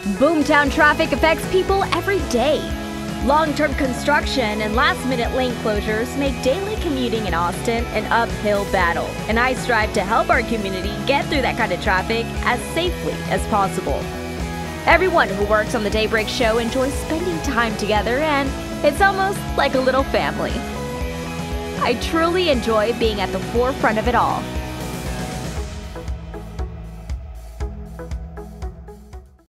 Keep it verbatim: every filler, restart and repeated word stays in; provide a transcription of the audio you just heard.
Boomtown traffic affects people every day. Long-term construction and last-minute lane closures make daily commuting in Austin an uphill battle, and I strive to help our community get through that kind of traffic as safely as possible. Everyone who works on the Daybreak Show enjoys spending time together, and it's almost like a little family. I truly enjoy being at the forefront of it all.